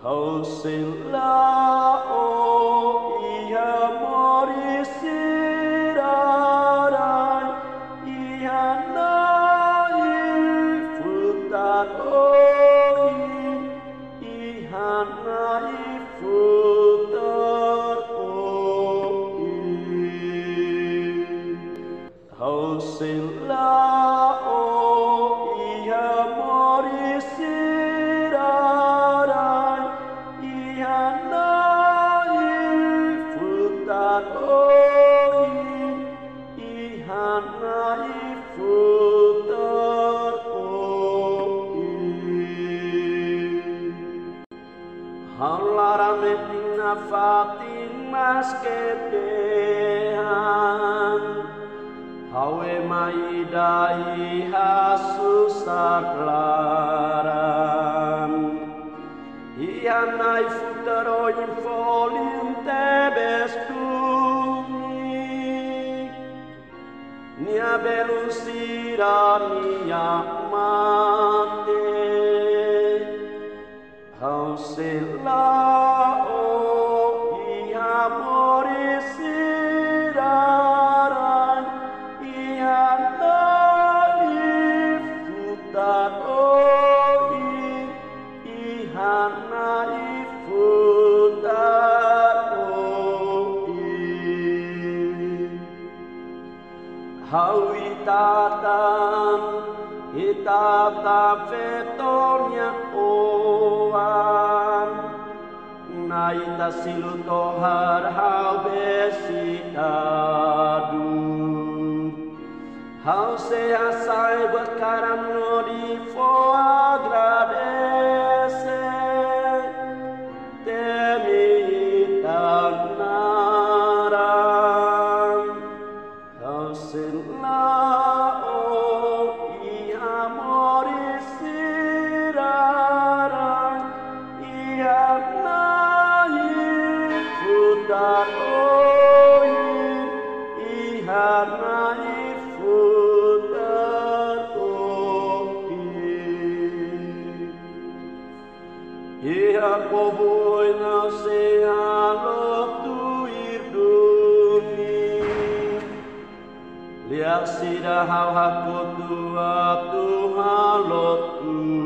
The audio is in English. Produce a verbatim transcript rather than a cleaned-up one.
hau sila o iha mori sirarai iha nai futan o iha nai futan o hau sila o iha mori sirarai iha nai futan o iha nai futan o halara metina fatin mas kedehan hawe mai dai hasusar laran iha nai futaro in folim tebes tumi nia belusira nia mate hau sila o iha mori sirarai iha nai futan o iha nai futan o hau itatan itatan vetonya oan nai ta siluto har hau besitadu hau se asai berkaram no di fo agradece temi tanaram hau sila o iha mori sirarai iha nai futan o iha nai futan o iha povoi na se halo tu irduni liak sida hau hakotu atu halo tu